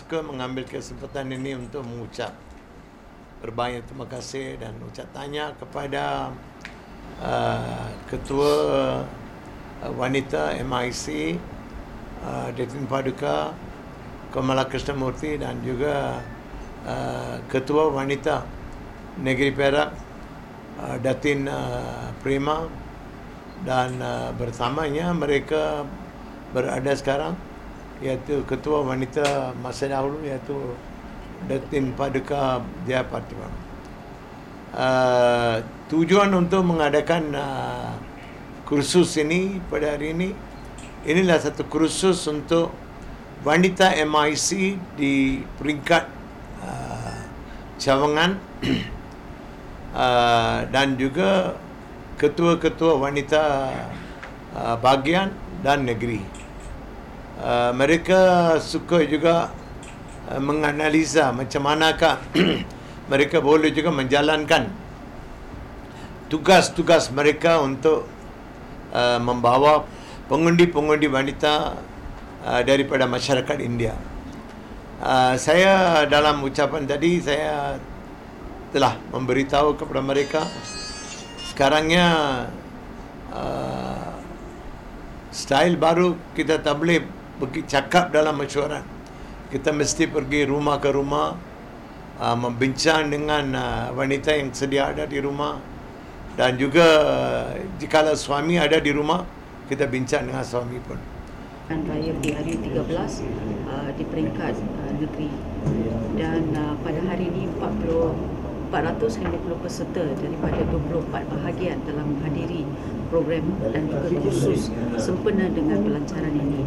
suka mengambil kesempatan ini untuk mengucap berbanyak terima kasih dan ucap tanya kepada Ketua Wanita MIC, Datin Paduka Kamala Krishnamurti, dan juga Ketua Wanita Negeri Perak, Datin Prima, dan bersamanya mereka berada sekarang, iaitu Ketua Wanita masa dahulu, iaitu Datin Paduka Jayapatima. Tujuan untuk mengadakan kursus ini pada hari ini, inilah satu kursus untuk wanita MIC di peringkat cawangan dan juga ketua-ketua wanita bahagian dan negeri. Mereka suka juga menganalisa macam manakah mereka boleh juga menjalankan tugas-tugas mereka untuk membawa pengundi-pengundi wanita daripada masyarakat India. Saya dalam ucapan tadi, saya telah memberitahu kepada mereka sekarangnya style baru, kita tak boleh pergi cakap dalam mesyuarat. Kita mesti pergi rumah ke rumah, membincang dengan wanita yang sedia ada di rumah, dan juga jika suami ada di rumah, kita bincang dengan suami pun. Raya di hari 13 di peringkat negeri, dan pada hari ini 450 peserta daripada 24 bahagian telah menghadiri program dan juga khusus sempena dengan pelancaran ini.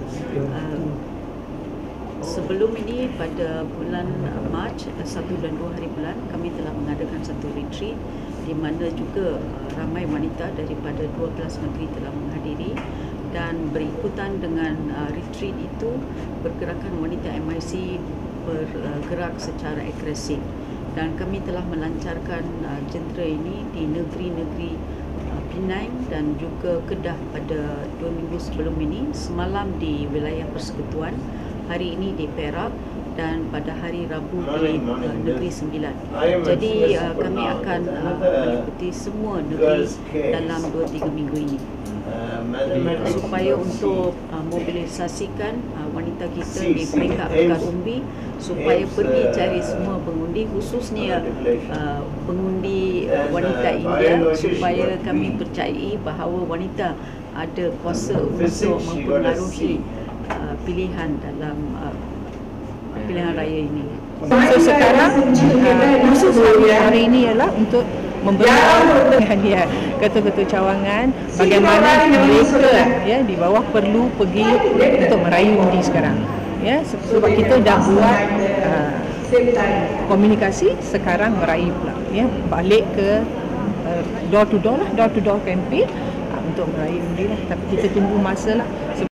Sebelum ini pada bulan Mac, 1 dan 2 hari bulan, kami telah mengadakan satu retreat di mana juga ramai wanita daripada 12 negeri telah menghadiri, dan berikutan dengan retreat itu pergerakan wanita MIC bergerak secara agresif, dan kami telah melancarkan jentera ini di negeri-negeri Penang dan juga Kedah pada 2 minggu sebelum ini, semalam di wilayah Persekutuan, hari ini di Perak, dan pada hari Rabu di Negeri Sembilan. Jadi kami akan mengikuti semua negeri dalam 2-3 minggu ini, supaya untuk mobilisasikan wanita kita di peringkat akar umbi, supaya pergi cari semua pengundi, khususnya pengundi wanita India, supaya kami percayai bahawa wanita ada kuasa untuk mempengaruhi pilihan dalam pilihan raya ini. So sekarang khusus hari ini ialah untuk memberitahu hadiah ketua-ketua cawangan bagaimana mereka di bawah perlu pergi untuk merayu undi sekarang. Sebab kita dah buat komunikasi, sekarang merayu pula, balik ke door to door campaign untuk merayu undi lah. Tapi kita tunggu masa lah.